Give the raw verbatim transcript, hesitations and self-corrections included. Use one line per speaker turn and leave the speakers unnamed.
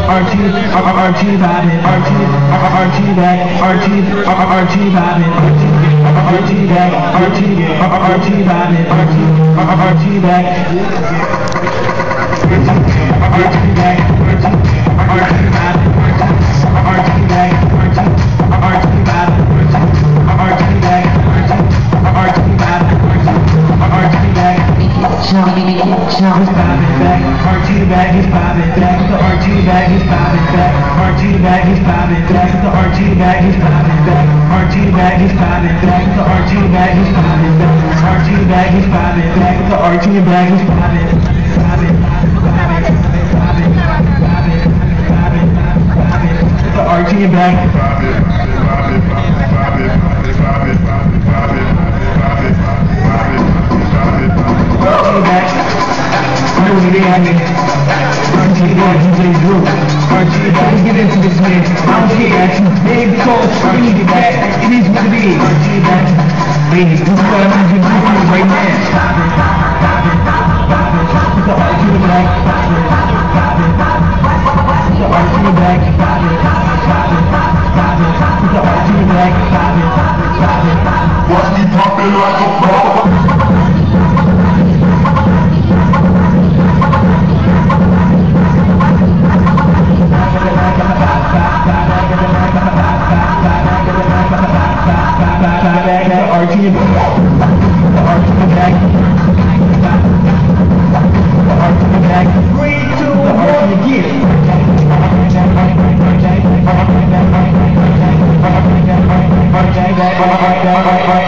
Archie, Archie vibing, Archie, Archie back, Archie, Archie vibing, Archie back, Archie, Archie vibing, Archie, Archie back, Archie back, Archie vibing, Archie back, Archie vibing, Archie back, Archie vibing, Archie back. He's bobbing back, Archie back, he's bobbing back, the Archie back, he's bobbing back, Archie back, he's bobbing back, the Archie back, he's bobbing back, Archie back, he's bobbing back, the Archie back, he's bobbing back, Archie back, he's bobbing back, the Archie back, he's bobbing, bobbing, bobbing, bobbing, bobbing, bobbing, bobbing, the Archie back, bobbing, bobbing, bobbing, bobbing, bobbing, bobbing, bobbing, bobbing, bobbing, Archie back. I know what they had me. Archie back, D J Drew. Archie back, get into this man. I don't care, it's big, cold, squeeze, back. It is what it is. Archie back. Ladies, this is what I'm going to do for you right now. Bobbin', bobbin', bobbin', bobbin'. The Archie back. Bobbin', bobbin', bobbin'. The Archie back. Bobbin', bobbin', bobbin'. The Archie back. Bobbin', bobbin', bobbin'. Watch me poppin' like a ball. Archie, the Archie back, the Archie back, three, two, the Archie again. Archie back, Archie back, Archie back, Archie back, Archie back,